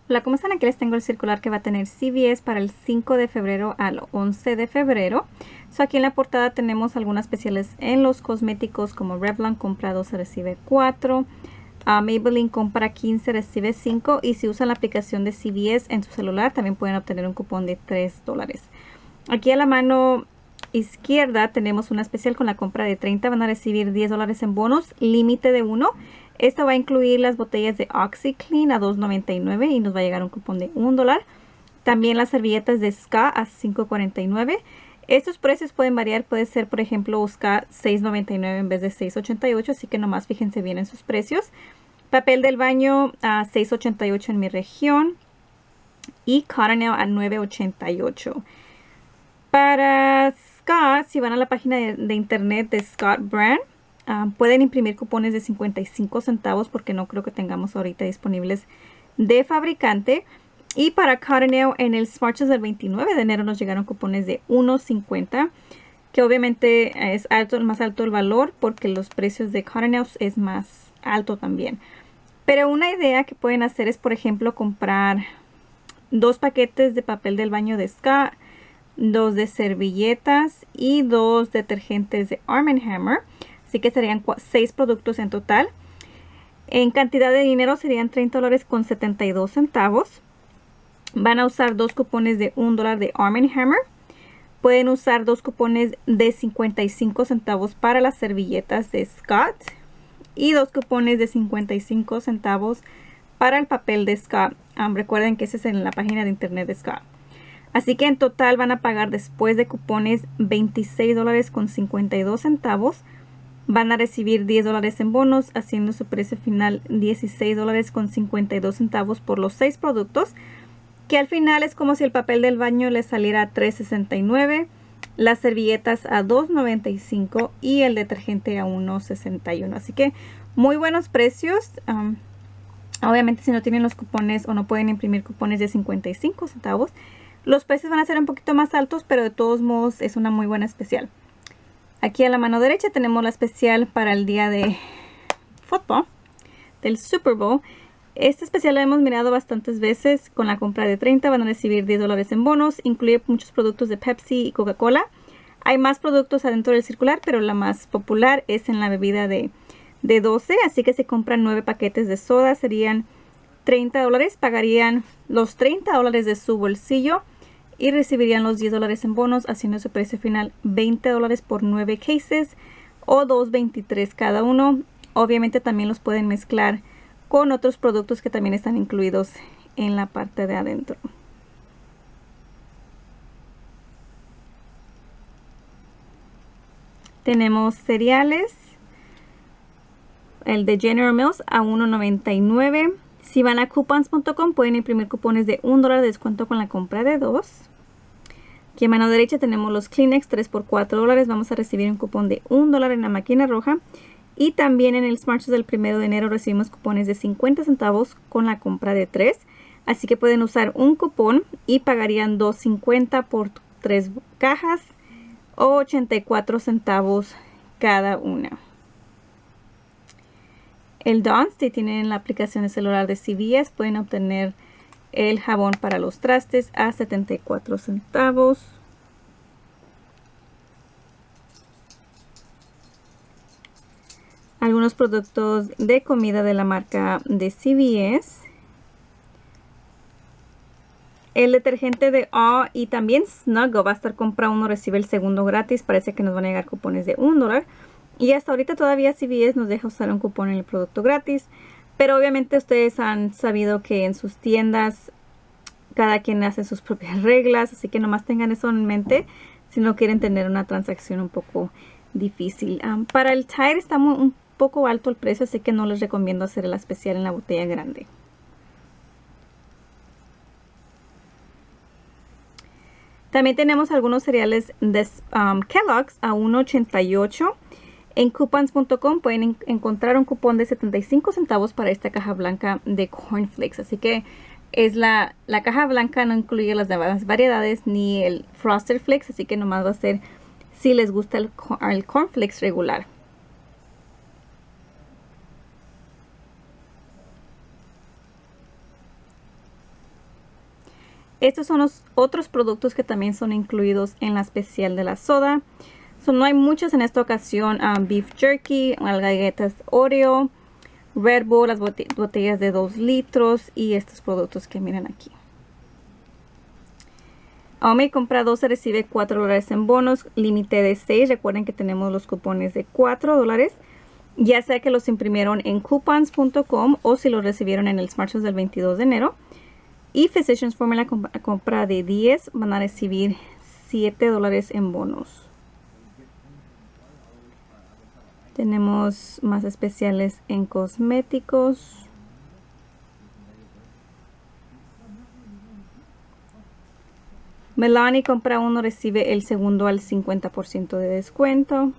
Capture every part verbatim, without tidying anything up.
Hola, ¿cómo están? Aquí les tengo el circular que va a tener C V S para el cinco de febrero al once de febrero. So, aquí en la portada tenemos algunas especiales en los cosméticos como Revlon compra dos, recibe cuatro. Uh, Maybelline compra quince, recibe cinco. Y si usan la aplicación de C V S en su celular, también pueden obtener un cupón de tres dólares. Aquí a la mano izquierda tenemos una especial con la compra de treinta. Van a recibir diez dólares en bonos, límite de uno. Esto va a incluir las botellas de OxiClean a dos noventa y nueve y nos va a llegar un cupón de un dólar. También las servilletas de S C A a cinco cuarenta y nueve. Estos precios pueden variar. Puede ser, por ejemplo, S C A seis noventa y nueve en vez de seis ochenta y ocho. Así que nomás fíjense bien en sus precios. Papel del baño a seis ochenta y ocho en mi región. Y Cottonelle a nueve ochenta y ocho. Para Scott, si van a la página de, de internet de Scott Brand, Um, pueden imprimir cupones de cincuenta y cinco centavos porque no creo que tengamos ahorita disponibles de fabricante. Y para Cottonelle en el Smart Shoes del veintinueve de enero nos llegaron cupones de uno cincuenta, que obviamente es alto, más alto el valor porque los precios de Cottonelle es más alto también. Pero una idea que pueden hacer es, por ejemplo, comprar dos paquetes de papel del baño de Scott, dos de servilletas y dos detergentes de Arm and Hammer. Así que serían seis productos en total. En cantidad de dinero serían treinta dólares con setenta y dos centavos. Van a usar dos cupones de un dólar de Arm and Hammer. Pueden usar dos cupones de cincuenta y cinco centavos para las servilletas de Scott. Y dos cupones de cincuenta y cinco centavos para el papel de Scott. Um, recuerden que ese es en la página de internet de Scott. Así que en total van a pagar después de cupones veintiséis dólares con cincuenta y dos centavos. Van a recibir diez dólares en bonos, haciendo su precio final dieciséis dólares con cincuenta y dos centavos por los seis productos, que al final es como si el papel del baño les saliera a tres sesenta y nueve, las servilletas a dos noventa y cinco y el detergente a uno sesenta y uno. Así que muy buenos precios. Um, obviamente si no tienen los cupones o no pueden imprimir cupones de cincuenta y cinco centavos, los precios van a ser un poquito más altos, pero de todos modos es una muy buena especial. Aquí a la mano derecha tenemos la especial para el día de fútbol, del Super Bowl. Este especial lo hemos mirado bastantes veces. Con la compra de treinta van a recibir diez dólares en bonos. Incluye muchos productos de Pepsi y Coca-Cola. Hay más productos adentro del circular, pero la más popular es en la bebida de, de doce. Así que si compran nueve paquetes de soda serían treinta dólares. Pagarían los treinta dólares de su bolsillo y recibirían los diez dólares en bonos, haciendo su precio final veinte dólares por nueve cases o dos veintitrés cada uno. Obviamente también los pueden mezclar con otros productos que también están incluidos en la parte de adentro. Tenemos cereales, el de General Mills a uno noventa y nueve. Si van a coupons punto com pueden imprimir cupones de un dólar de descuento con la compra de dos. Aquí a mano derecha tenemos los Kleenex tres por cuatro dólares. Vamos a recibir un cupón de un dólar en la máquina roja. Y también en el Smart Shoes del primero de enero recibimos cupones de cincuenta centavos con la compra de tres. Así que pueden usar un cupón y pagarían dos cincuenta por tres cajas o ochenta y cuatro centavos cada una. El Dawn, si tienen la aplicación de celular de C V S, pueden obtener el jabón para los trastes a setenta y cuatro centavos. Algunos productos de comida de la marca de C V S. El detergente de O y también Snuggle va a estar compra uno, recibe el segundo gratis. Parece que nos van a llegar cupones de un dólar. Y hasta ahorita todavía C V S nos deja usar un cupón en el producto gratis. Pero obviamente ustedes han sabido que en sus tiendas cada quien hace sus propias reglas. Así que nomás tengan eso en mente si no quieren tener una transacción un poco difícil. Um, para el Tide está muy, un poco alto el precio, así que no les recomiendo hacer el especial en la botella grande. También tenemos algunos cereales de um, Kellogg's a uno ochenta y ocho. En coupons punto com pueden en encontrar un cupón de setenta y cinco centavos para esta caja blanca de cornflakes. Así que es la, la caja blanca, no incluye las demás variedades ni el Frosted Flakes. Así que nomás va a ser si les gusta el, el cornflakes regular. Estos son los otros productos que también son incluidos en la especial de la soda. So, no hay muchos en esta ocasión. Um, beef jerky, las galletas Oreo, Red Bull, las bote botellas de dos litros y estos productos que miran aquí. Aumei compra dos, se recibe cuatro dólares en bonos, límite de seis. Recuerden que tenemos los cupones de cuatro dólares, ya sea que los imprimieron en coupons punto com o si los recibieron en el Smart Shows del veintidós de enero. Y Physicians Formula compra de diez, van a recibir siete dólares en bonos. Tenemos más especiales en cosméticos. Melanie compra uno, recibe el segundo al cincuenta por ciento de descuento.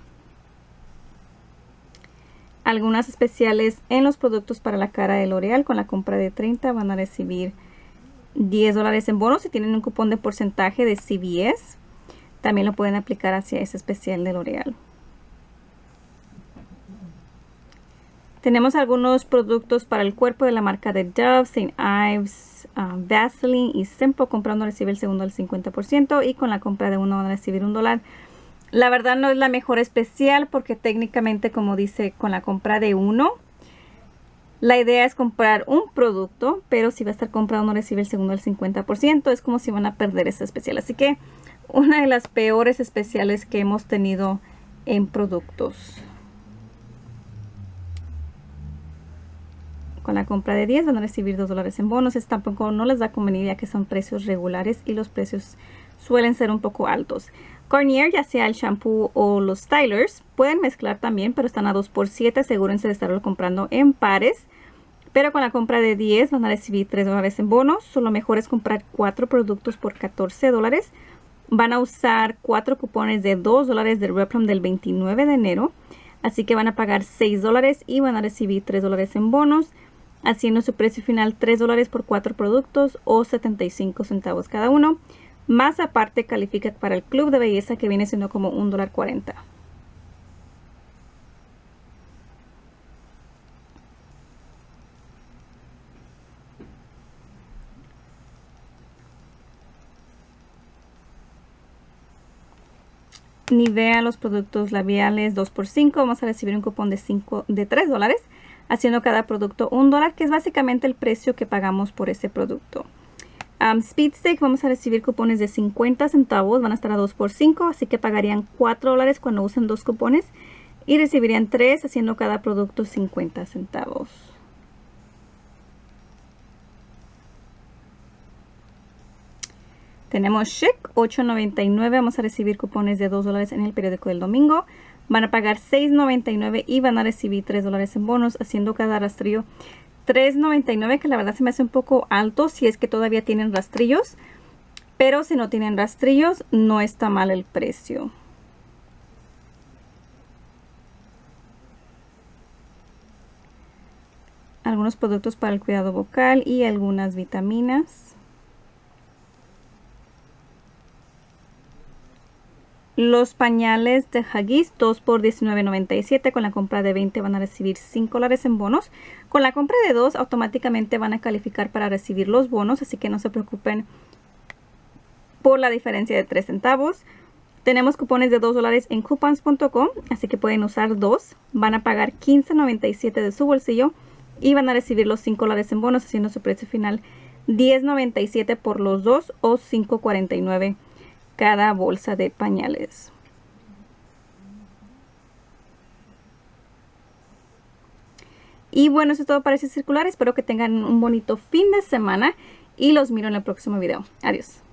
Algunas especiales en los productos para la cara de L'Oreal. Con la compra de treinta van a recibir diez dólares en bonos. Si tienen un cupón de porcentaje de C V S, también lo pueden aplicar hacia ese especial de L'Oreal. Tenemos algunos productos para el cuerpo de la marca de Dove, Saint Ives, uh, Vaseline y Simple. Comprando recibe el segundo al cincuenta por ciento y con la compra de uno van a recibir un dólar. La verdad no es la mejor especial porque técnicamente, como dice, con la compra de uno, la idea es comprar un producto, pero si va a estar comprado uno recibe el segundo al cincuenta por ciento. Es como si van a perder esa especial. Así que una de las peores especiales que hemos tenido en productos. Con la compra de diez van a recibir dos dólares en bonos. Esto tampoco no les da convenir ya que son precios regulares y los precios suelen ser un poco altos. Garnier, ya sea el shampoo o los stylers, pueden mezclar también, pero están a dos por siete. Asegúrense de estarlo comprando en pares. Pero con la compra de diez van a recibir tres dólares en bonos. So, lo mejor es comprar cuatro productos por catorce dólares. Van a usar cuatro cupones de dos dólares del Revlon del veintinueve de enero. Así que van a pagar seis dólares y van a recibir tres dólares en bonos, haciendo su precio final tres dólares por cuatro productos o setenta y cinco centavos cada uno. Más aparte califica para el club de belleza que viene siendo como un dólar cuarenta. Nivea, los productos labiales dos por cinco. Vamos a recibir un cupón de, cinco, de tres dólares, haciendo cada producto un dólar, que es básicamente el precio que pagamos por ese producto. Um, Speed Stick, vamos a recibir cupones de cincuenta centavos, van a estar a dos por cinco, así que pagarían cuatro dólares cuando usen dos cupones y recibirían tres, haciendo cada producto cincuenta centavos. Tenemos Chic, ocho noventa y nueve, vamos a recibir cupones de dos dólares en el periódico del domingo. Van a pagar seis noventa y nueve y van a recibir tres dólares en bonos, haciendo cada rastrillo tres noventa y nueve, que la verdad se me hace un poco alto si es que todavía tienen rastrillos. Pero si no tienen rastrillos, no está mal el precio. Algunos productos para el cuidado bucal y algunas vitaminas. Los pañales de Huggies, dos por diecinueve noventa y siete. Con la compra de veinte van a recibir cinco dólares en bonos. Con la compra de dos automáticamente van a calificar para recibir los bonos, así que no se preocupen por la diferencia de tres centavos. Tenemos cupones de dos dólares en coupons punto com, así que pueden usar dos. Van a pagar quince noventa y siete de su bolsillo y van a recibir los cinco dólares en bonos, haciendo su precio final diez noventa y siete por los dos o cinco cuarenta y nueve cada bolsa de pañales. Y bueno, eso es todo para ese circular. Espero que tengan un bonito fin de semana y los miro en el próximo video. Adiós.